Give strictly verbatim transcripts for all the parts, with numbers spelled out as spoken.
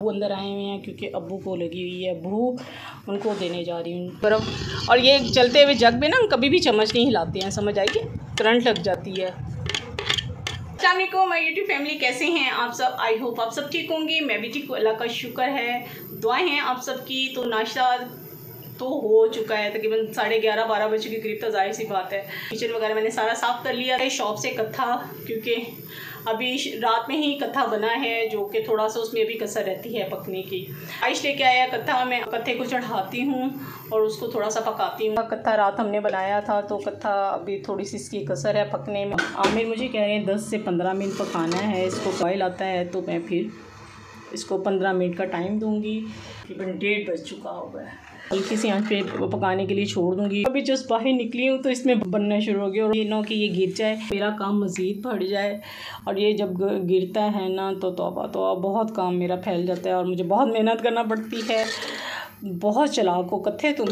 अब्बू अंदर आए हुए हैं क्योंकि अब्बू को लगी हुई है भूख, उनको देने जा रही हूँ बर्फ़। और ये चलते हुए जग में ना कभी भी चम्मच नहीं हिलाते हैं, समझ आएगी, करंट लग जाती है। अस्सलाम वालेकुम माय यूट्यूब फैमिली, कैसे हैं आप सब? आई होप आप सब ठीक होंगे। मैं भी ठीक हूँ, अल्लाह का शुक्र है, दुआएं हैं आप सबकी। तो नाश्ता तो हो चुका है, तकरीबन साढ़े ग्यारह बारह बजे के करीब, तो जाहिर सी बात है किचन वगैरह मैंने सारा साफ़ कर लिया है। शॉप से कत्था, क्योंकि अभी रात में ही कत्था बना है, जो कि थोड़ा सा उसमें अभी कसर रहती है पकने की। आइश लेके आया कत्था, मैं कत्थे को चढ़ाती हूँ और उसको थोड़ा सा पकाती हूँ। कत्था रात हमने बनाया था, तो कत्था अभी थोड़ी सी इसकी कसर है पकने में। आमिर मुझे कह रहे हैं दस से पंद्रह मिनट पकाना है इसको। बॉयल आता है तो मैं फिर इसको पंद्रह मिनट का टाइम दूँगी। तकरीबन डेढ़ बज चुका होगा, हल्की सी आंच पे पकाने के लिए छोड़ दूँगी। अभी जस्ट बाहर निकली हूँ तो इसमें बनना शुरू हो गया, और ये ना कि ये गिर जाए, मेरा काम मज़ीद बढ़ जाए। और ये जब गिरता है ना तो तौबा तो बहुत काम मेरा फैल जाता है और मुझे बहुत मेहनत करना पड़ती है। बहुत चालाक हो कत्थे तुम,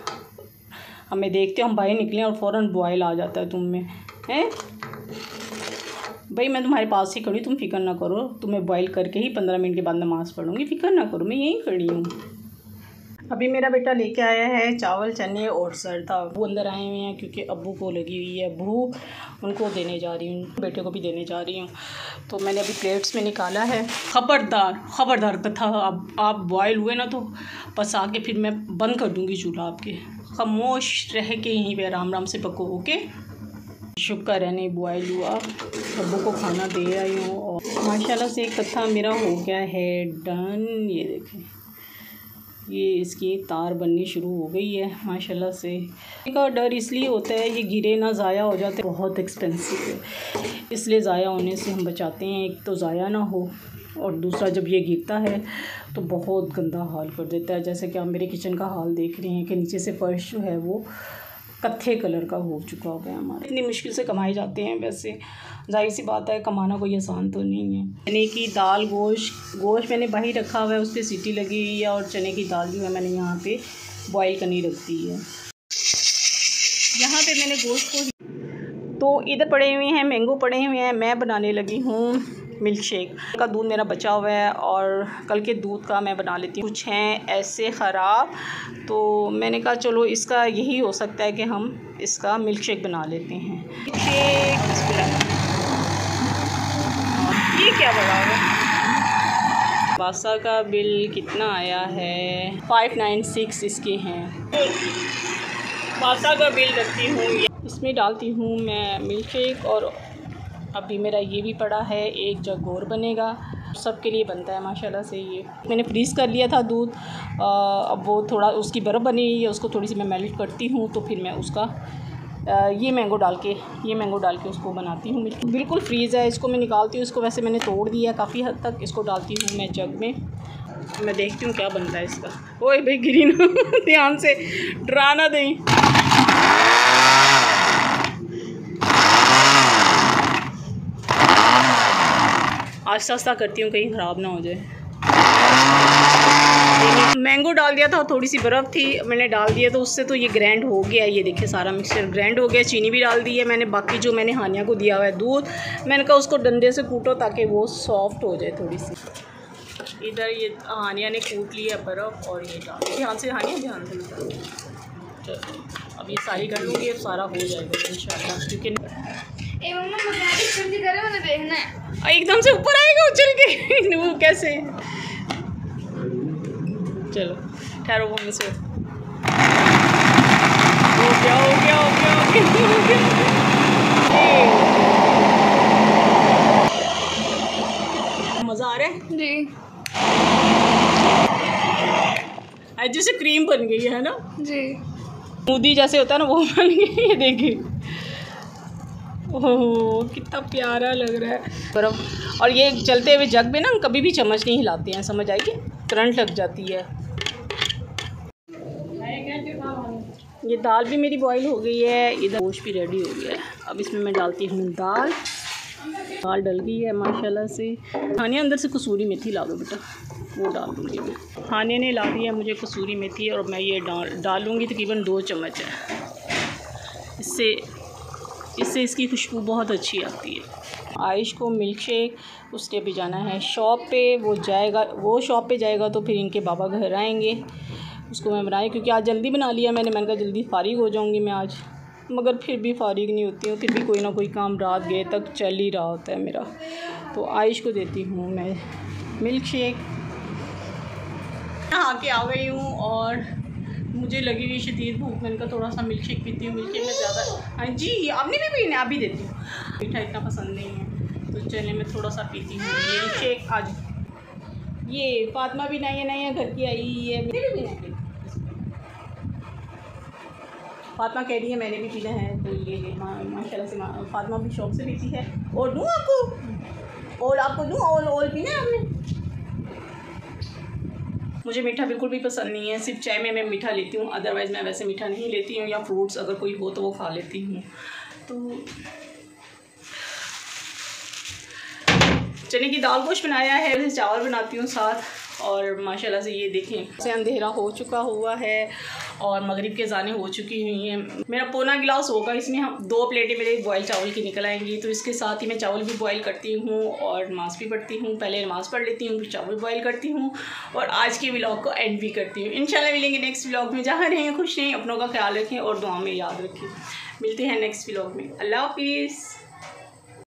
हमें देखते हम बाहर निकले और फ़ौरन बॉयल आ जाता है तुम में, हैं भाई? मैं तुम्हारे पास ही खड़ी, तुम फिक्र ना करो, तुम्हें बॉयल करके ही पंद्रह मिनट के बाद नमाज़ पढ़ूँगी, फिक्र ना करो, मैं यहीं खड़ी हूँ। अभी मेरा बेटा लेके आया है चावल, चने और सरदा। वो अंदर आए हुए हैं क्योंकि अब्बू को लगी हुई है भूख, उनको देने जा रही हूँ, बेटे को भी देने जा रही हूँ। तो मैंने अभी प्लेट्स में निकाला है। ख़बरदार ख़बरदार कथा, अब आप बॉयल हुए ना तो बस आके फिर मैं बंद कर दूँगी चूल्हा आपके। खामोश रह के यहीं पे आराम आराम से पको, ओके? शुक्र है नहीं बॉयल हुआ। अब्बू को खाना दे आई हूँ और माशाल्लाह से कथा मेरा हो गया है डन। ये देखें, ये इसकी तार बननी शुरू हो गई है माशाल्लाह से। का डर इसलिए होता है ये गिरे ना, ज़ाया हो जाते, बहुत एक्सपेंसिव है, इसलिए ज़ाया होने से हम बचाते हैं। एक तो ज़ाया ना हो, और दूसरा जब ये गिरता है तो बहुत गंदा हाल कर देता है। जैसे कि आप मेरे किचन का हाल देख रहे हैं कि नीचे से फर्श जो है वो कत्थे कलर का हो चुका हुआ है हमारे। इतनी मुश्किल से कमाए जाते हैं, वैसे जाहिर सी बात है कमाना कोई आसान तो नहीं है। चने की दाल, गोश्त गोश्त मैंने बाहर रखा हुआ है, उस पर सीटी लगी हुई है, और चने की दाल जो है मैंने यहाँ पे बॉईल करनी रख दी है। यहाँ पे मैंने गोश्त को, तो इधर पड़े हुए हैं मैंगो पड़े हुए हैं, मैं बनाने लगी हूँ मिल्क शेक का। दूध मेरा बचा हुआ है और कल के दूध का मैं बना लेती हूँ। कुछ हैं ऐसे ख़राब, तो मैंने कहा चलो इसका यही हो सकता है कि हम इसका मिल्क शेक बना लेते हैं। शेक ये क्या बड़ा है? बासा का बिल कितना आया है? फाइव नाइन सिक्स इसके हैं। बासा का बिल रखती हूँ, इसमें डालती हूँ मैं मिल्क शेक। और अभी मेरा ये भी पड़ा है, एक जग और बनेगा, सबके लिए बनता है माशाल्लाह से। ये मैंने फ्रीज़ कर लिया था दूध, अब वो थोड़ा उसकी बर्फ़ बनी हुई है, उसको थोड़ी सी मैं मेल्ट करती हूँ, तो फिर मैं उसका आ, ये मैंगो डाल के ये मैंगो डाल के उसको बनाती हूँ। बिल्कुल फ्रीज़ है, इसको मैं निकालती हूँ, इसको वैसे मैंने तोड़ दिया काफ़ी हद तक। इसको डालती हूँ मैं जग में, मैं देखती हूँ क्या बनता है इसका। ओए भाई गिरी ना ध्यान से, डरा ना दें। आस्ता आस्ता करती हूँ कहीं ख़राब ना हो जाए। मैंगो डाल दिया था, थोड़ी सी बर्फ़ थी, मैंने डाल दिया तो उससे तो ये ग्राइंड हो गया। ये देखिए सारा मिक्सचर ग्राइंड हो गया। चीनी भी डाल दी है मैंने। बाकी जो मैंने हानिया को दिया हुआ है दूध, मैंने कहा उसको डंडे से कूटो ताकि वो सॉफ्ट हो जाए थोड़ी सी। इधर ये हानिया ने कूट लिया बर्फ़ और ये डाल, ध्यान से हानिया, ध्यान से। चलो अब ये सारी कर लूँगी, अब सारा हो जाएगा इंशाल्लाह। क्योंकि एकदम से ऊपर आएगा उछल के वो कैसे? चलो ठहरो, वो में से हो गया हो गया हो गया हो गया मज़ा आ रहा है जी। आज जैसे क्रीम बन गई है ना जी, मूदी जैसे होता है ना, वो बन गई। ये देखिए, ओह कितना प्यारा लग रहा है बर्फ़। और ये चलते हुए जग में ना कभी भी चम्मच नहीं हिलाते हैं, समझ आएगी, करंट लग जाती है। ये दाल भी मेरी बॉईल हो गई है, इधर गोश्त भी रेडी हो गया है। अब इसमें मैं डालती हूँ दाल। दाल डल गई है माशाल्लाह से। हानिया अंदर से कसूरी मेथी ला दो बेटा, वो डाल दूँगी मैं। हानिया ने ला दी है मुझे कसूरी मेथी, और मैं ये डाल डालूँगी तकरीबन दो चम्मच है। इससे इससे इसकी खुशबू बहुत अच्छी आती है। आयुष को मिल्क शेक उसने भी जाना है शॉप पे, वो जाएगा वो शॉप पे जाएगा तो फिर इनके बाबा घर आएंगे, उसको मैं बनाई क्योंकि आज जल्दी बना लिया मैंने। मैंने कहा जल्दी फारिग हो जाऊंगी मैं आज, मगर फिर भी फारिग नहीं होती हूँ, फिर भी कोई ना कोई काम रात गए तक चल ही रहा होता है मेरा। तो आयुष को देती हूँ मैं मिल्क शेक। नहा के आ गई हूँ और मुझे लगी हुई शदीद भूख, मैंने कहा थोड़ा सा मिल्क शेक पीती हूँ। मिल्क शेक में ज़्यादा, हाँ जी आपने भी पीना है, अभी देती हूँ। मीठा इतना पसंद नहीं है तो चलिए मैं थोड़ा सा पीती हूँ मिल्क शेक। आज ये फातिमा भी नहीं है, नहीं है घर की आई है, मेरे भी नहीं। फातिमा कह रही है मैंने भी पीना है, तो ये मा, माशाल्लाह से मा, फातिमा भी शौक से पीती है। और दूँ आपको, और आपको दूँ और और पीना है आपने? मुझे मीठा बिल्कुल भी पसंद नहीं है, सिर्फ चाय में मैं मीठा लेती हूँ, अदरवाइज़ मैं वैसे मीठा नहीं लेती हूँ, या फ्रूट्स अगर कोई हो तो वो खा लेती हूँ। तो चने की दाल गोश्त बनाया है, चावल बनाती हूँ साथ। और माशाल्लाह से ये देखें से अंधेरा हो चुका हुआ है और मगरिब के ज़ाने हो चुकी हुई हैं। मेरा पौना गिलास होगा, इसमें हम दो प्लेटें मेरे बॉयल चावल की निकल आएंगी, तो इसके साथ ही मैं चावल भी बॉयल करती हूँ और नमाज़ भी पढ़ती हूँ। पहले नमाज़ पढ़ लेती हूँ फिर चावल बॉयल करती हूँ और आज के व्लॉग को एंड भी करती हूँ। इंशाल्लाह मिलेंगे नेक्स्ट व्लॉग में। जहाँ रहें खुश रहें, अपनों का ख्याल रखें और दुआ में याद रखें। मिलते हैं नेक्स्ट व्लॉग में। अल्लाह हाफिज़।